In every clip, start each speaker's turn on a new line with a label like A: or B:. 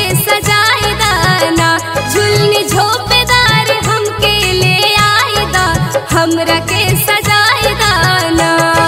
A: के सजाई दाना, झुलनी झोपेदार हमके ले आई दा, हमरा के सजाई दाना।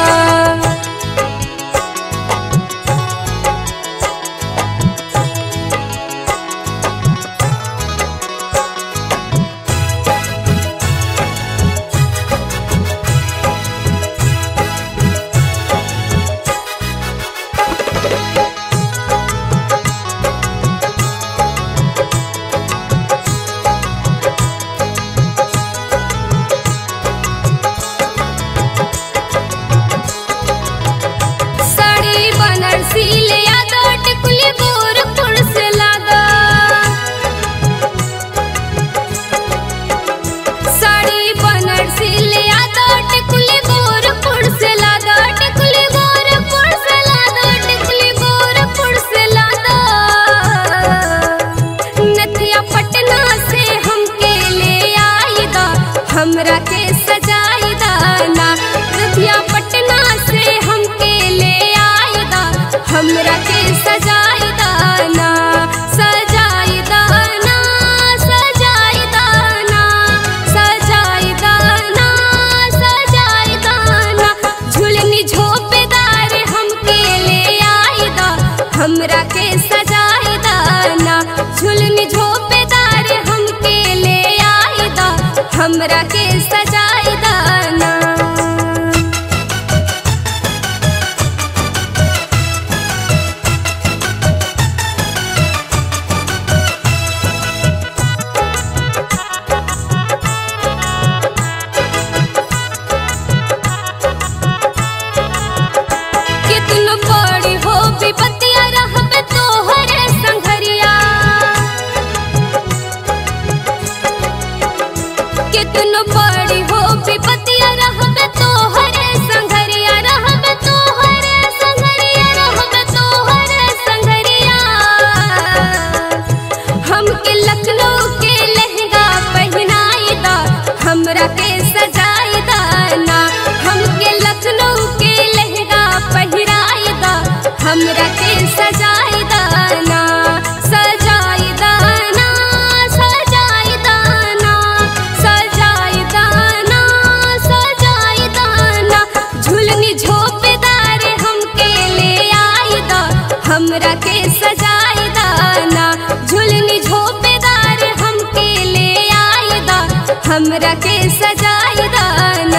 A: हमरा के सजाई दाना, रतिया पटना से हमके ले आई दा, हमरा के सजाई दाना, सजाई दाना, सजाई दाना, सजाई दाना, सजाई दाना, झुलनी झोपेदार हमके ले आई दा, हमरा के सजाई दाना, झुलनी झोपेदार हमके ले आई दा, हमरा के सजाई दाना। कितनो बड़ी हो विपत्तिया रहबे तोहरे संघरिया, कितनो बड़ी हो विपत्तिया रहबे तोहरे संघरिया, रहबे तोहरे संघरिया, रहबे तोहरे संघरिया। हमके लखनऊ के लहंगा पहनाई दा, हमरा के सजाई दाना, हमके लखनऊ के लहंगा पहनाई दा, हमरा के सजाई दाना, सजाई दाना, सजाई दाना, सजाई दाना, सजाई दाना, झुलनी झोपेदार हमके ले आई दा, हमरा के सजाई दाना, झुलनी झोपेदार हमके ले आई दा, हमरा के सजाई दाना।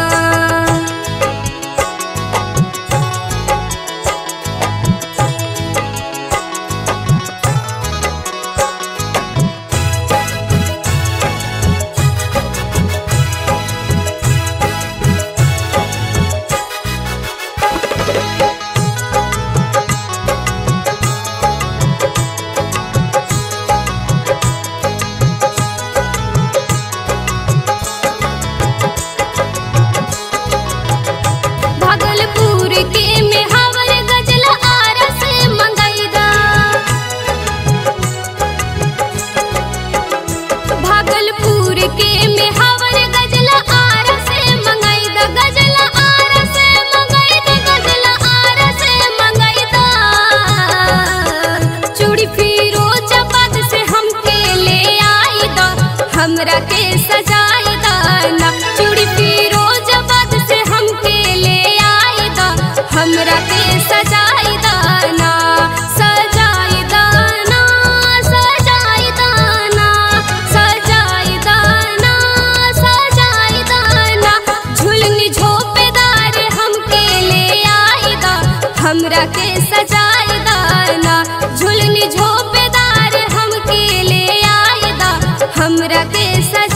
A: हमरा के सजाई दाना, चूड़ी फिरोजाबाद से हमके ले आई दा, हमरा के सजाई दाना, सजाई दाना, सजाई दाना, सजाई दाना, सजाई दाना, झुलनी झोपेदार हमके ले आई दा, हमरा के सजाई दाना, झुलनी झोपेदार हमके ले आई दा, हमरा के सजाई